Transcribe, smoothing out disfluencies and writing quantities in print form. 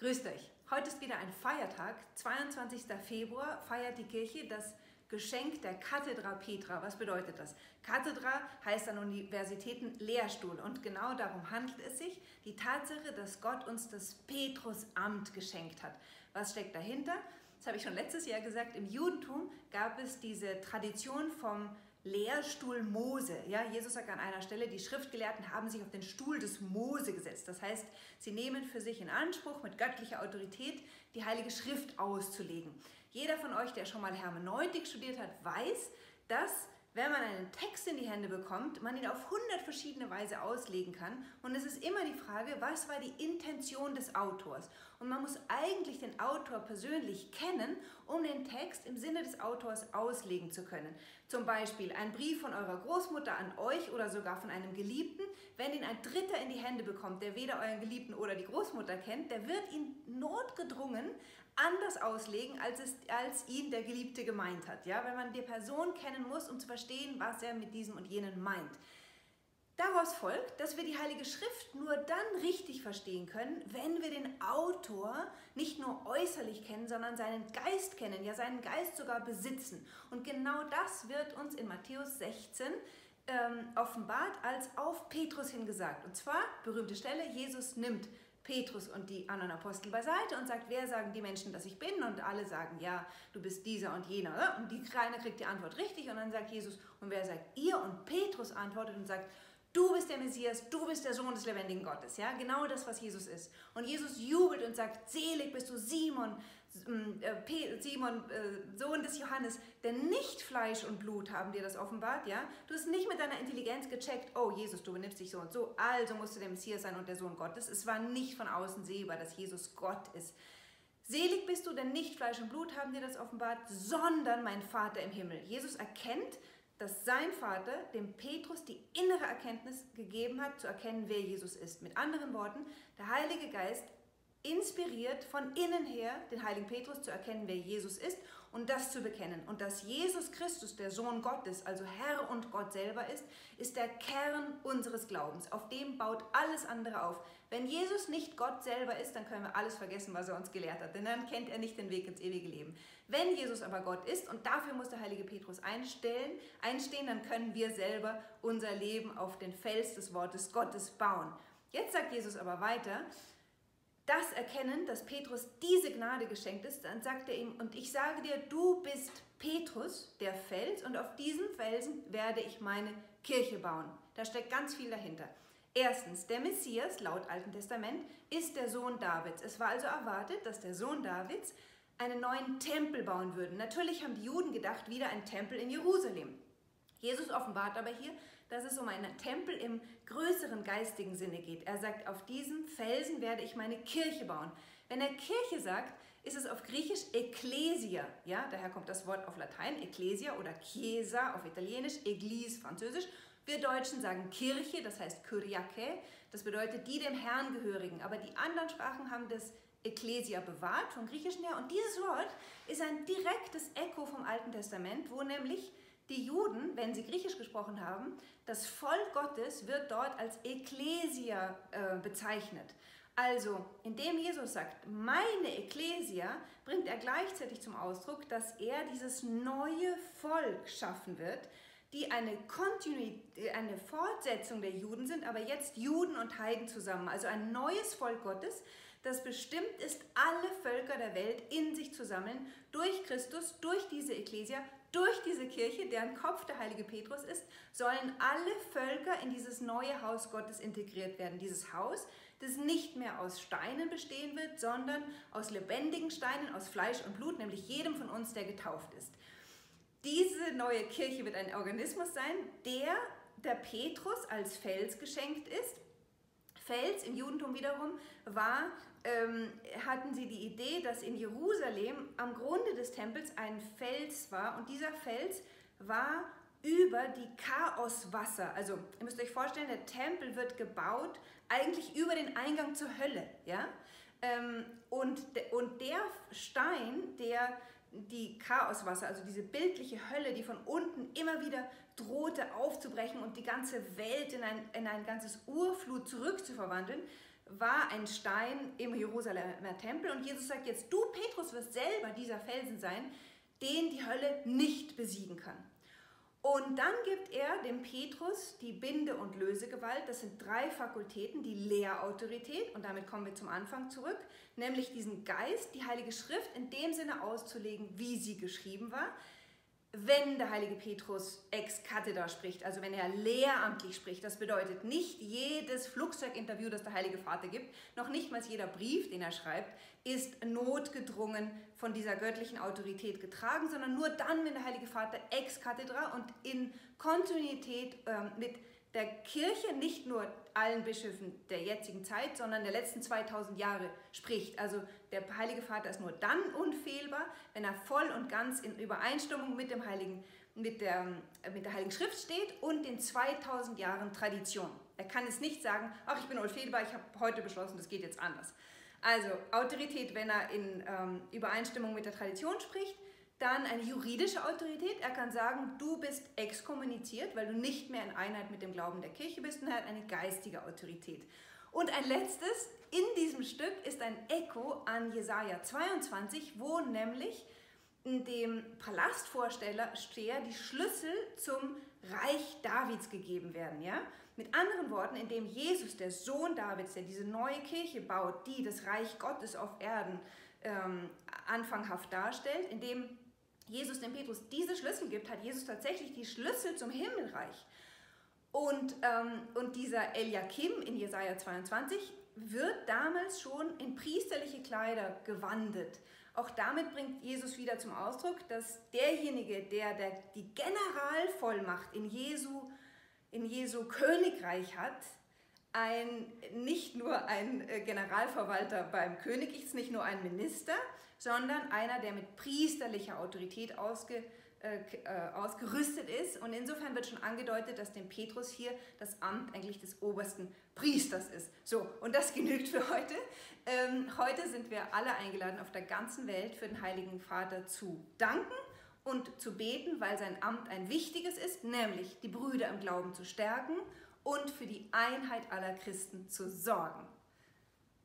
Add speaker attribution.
Speaker 1: Grüßt euch! Heute ist wieder ein Feiertag. 22. Februar feiert die Kirche das Geschenk der Cathedra Petra. Was bedeutet das? Cathedra heißt an Universitäten Lehrstuhl und genau darum handelt es sich. Die Tatsache, dass Gott uns das Petrusamt geschenkt hat. Was steckt dahinter? Das habe ich schon letztes Jahr gesagt. Im Judentum gab es diese Tradition vom Lehrstuhl Mose. Ja, Jesus sagt an einer Stelle, die Schriftgelehrten haben sich auf den Stuhl des Mose gesetzt. Das heißt, sie nehmen für sich in Anspruch, mit göttlicher Autorität die Heilige Schrift auszulegen. Jeder von euch, der schon mal Hermeneutik studiert hat, weiß, dass, wenn man einen Text in die Hände bekommt, man ihn auf 100 verschiedene Weise auslegen kann. Und es ist immer die Frage, was war die Intention des Autors? Und man muss eigentlich den Autor persönlich kennen, um den Text im Sinne des Autors auslegen zu können. Zum Beispiel ein Brief von eurer Großmutter an euch oder sogar von einem Geliebten. Wenn ihn ein Dritter in die Hände bekommt, der weder euren Geliebten oder die Großmutter kennt, der wird ihn notgedrungen anders auslegen, als ihn der Geliebte gemeint hat. Ja? Wenn man die Person kennen muss, um zu verstehen, was er mit diesem und jenem meint. Daraus folgt, dass wir die Heilige Schrift nur dann richtig verstehen können, wenn wir den Autor nicht nur äußerlich kennen, sondern seinen Geist kennen, ja seinen Geist sogar besitzen. Und genau das wird uns in Matthäus 16 offenbart als auf Petrus hingesagt. Und zwar, berühmte Stelle, Jesus nimmt Petrus und die anderen Apostel beiseite und sagt, wer sagen die Menschen, dass ich bin? Und alle sagen, ja, du bist dieser und jener. Oder? Und die Kleine kriegt die Antwort richtig und dann sagt Jesus, und wer sagt ihr? Und Petrus antwortet und sagt, du bist der Messias, du bist der Sohn des lebendigen Gottes. Ja, genau das, was Jesus ist. Und Jesus jubelt und sagt, selig bist du Simon, Sohn des Johannes, denn nicht Fleisch und Blut haben dir das offenbart. Ja? Du hast nicht mit deiner Intelligenz gecheckt, oh Jesus, du benimmst dich so und so, also musst du der Messias sein und der Sohn Gottes. Es war nicht von außen sehbar, dass Jesus Gott ist. Selig bist du, denn nicht Fleisch und Blut haben dir das offenbart, sondern mein Vater im Himmel. Jesus erkennt, dass sein Vater dem Petrus die innere Erkenntnis gegeben hat, zu erkennen, wer Jesus ist. Mit anderen Worten, der Heilige Geist inspiriert von innen her den heiligen Petrus zu erkennen, wer Jesus ist und das zu bekennen. Und dass Jesus Christus der Sohn Gottes, also Herr und Gott selber ist der Kern unseres Glaubens. Auf dem baut alles andere auf. Wenn Jesus nicht Gott selber ist, dann können wir alles vergessen, was er uns gelehrt hat, denn dann kennt er nicht den Weg ins ewige Leben. Wenn Jesus aber Gott ist, und dafür muss der heilige Petrus einstehen, dann können wir selber unser Leben auf den Fels des Wortes Gottes bauen. Jetzt sagt Jesus aber weiter, das erkennen, dass Petrus diese Gnade geschenkt ist, dann sagt er ihm, und ich sage dir, du bist Petrus, der Fels, und auf diesem Felsen werde ich meine Kirche bauen. Da steckt ganz viel dahinter. Erstens, der Messias, laut Alten Testament, ist der Sohn Davids. Es war also erwartet, dass der Sohn Davids einen neuen Tempel bauen würde. Natürlich haben die Juden gedacht, wieder ein Tempel in Jerusalem. Jesus offenbart aber hier, dass es um einen Tempel im größeren geistigen Sinne geht. Er sagt, auf diesem Felsen werde ich meine Kirche bauen. Wenn er Kirche sagt, ist es auf Griechisch Ekklesia. Ja, daher kommt das Wort auf Latein, Ekklesia oder Chiesa auf Italienisch, Église französisch. Wir Deutschen sagen Kirche, das heißt Kyriake, das bedeutet die dem Herrn gehörigen. Aber die anderen Sprachen haben das Ekklesia bewahrt, vom Griechischen her. Und dieses Wort ist ein direktes Echo vom Alten Testament, wo nämlich die Juden, wenn sie Griechisch gesprochen haben, das Volk Gottes wird dort als Ekklesia bezeichnet. Also, indem Jesus sagt, meine Ekklesia, bringt er gleichzeitig zum Ausdruck, dass er dieses neue Volk schaffen wird, die eine Fortsetzung der Juden sind, aber jetzt Juden und Heiden zusammen. Also ein neues Volk Gottes, das bestimmt ist, alle Völker der Welt in sich zu sammeln, durch Christus, durch diese Ekklesia, durch diese Kirche, deren Kopf der heilige Petrus ist, sollen alle Völker in dieses neue Haus Gottes integriert werden. Dieses Haus, das nicht mehr aus Steinen bestehen wird, sondern aus lebendigen Steinen, aus Fleisch und Blut, nämlich jedem von uns, der getauft ist. Diese neue Kirche wird ein Organismus sein, der Petrus als Fels geschenkt ist. Fels im Judentum wiederum hatten sie die Idee, dass in Jerusalem am Grunde des Tempels ein Fels war und dieser Fels war über die Chaoswasser. Also ihr müsst euch vorstellen, der Tempel wird gebaut eigentlich über den Eingang zur Hölle. Ja? Und der Stein, der die Chaoswasser, also diese bildliche Hölle, die von unten immer wieder drohte aufzubrechen und die ganze Welt in ein ganzes Urflut zurückzuverwandeln, war ein Stein im Jerusalemer Tempel und Jesus sagt jetzt, du Petrus wirst selber dieser Felsen sein, den die Hölle nicht besiegen kann. Und dann gibt er dem Petrus die Binde- und Lösegewalt. Das sind 3 Fakultäten, die Lehrautorität, und damit kommen wir zum Anfang zurück, nämlich diesen Geist, die Heilige Schrift in dem Sinne auszulegen, wie sie geschrieben war. Wenn der heilige Petrus ex cathedra spricht, also wenn er lehramtlich spricht, das bedeutet nicht jedes Flugzeuginterview, das der Heilige Vater gibt, noch nicht mal jeder Brief, den er schreibt, ist notgedrungen von dieser göttlichen Autorität getragen, sondern nur dann, wenn der Heilige Vater ex cathedra und in Kontinuität mit der Kirche, nicht nur allen Bischöfen der jetzigen Zeit, sondern der letzten 2000 Jahre spricht. Also der Heilige Vater ist nur dann unfehlbar, wenn er voll und ganz in Übereinstimmung mit der Heiligen Schrift steht und den 2000 Jahren Tradition. Er kann es nicht sagen, ach, ich bin unfehlbar, ich habe heute beschlossen, das geht jetzt anders. Also Autorität, wenn er in Übereinstimmung mit der Tradition spricht. Dann eine juridische Autorität. Er kann sagen, du bist exkommuniziert, weil du nicht mehr in Einheit mit dem Glauben der Kirche bist, und er hat eine geistige Autorität. Und ein letztes, in diesem Stück ist ein Echo an Jesaja 22, wo nämlich dem Palastvorsteher die Schlüssel zum Reich Davids gegeben werden. Ja? Mit anderen Worten, indem Jesus, der Sohn Davids, der diese neue Kirche baut, die das Reich Gottes auf Erden anfanghaft darstellt, indem Jesus dem Petrus diese Schlüssel gibt, hat Jesus tatsächlich die Schlüssel zum Himmelreich. Und dieser Eliakim in Jesaja 22 wird damals schon in priesterliche Kleider gewandelt. Auch damit bringt Jesus wieder zum Ausdruck, dass derjenige, der die Generalvollmacht in Jesu Königreich hat, nicht nur ein Generalverwalter beim König ist, nicht nur ein Minister, sondern einer, der mit priesterlicher Autorität ausgerüstet ist. Und insofern wird schon angedeutet, dass dem Petrus hier das Amt eigentlich des obersten Priesters ist. So, und das genügt für heute. Heute sind wir alle eingeladen, auf der ganzen Welt für den Heiligen Vater zu danken und zu beten, weil sein Amt ein wichtiges ist, nämlich die Brüder im Glauben zu stärken und für die Einheit aller Christen zu sorgen.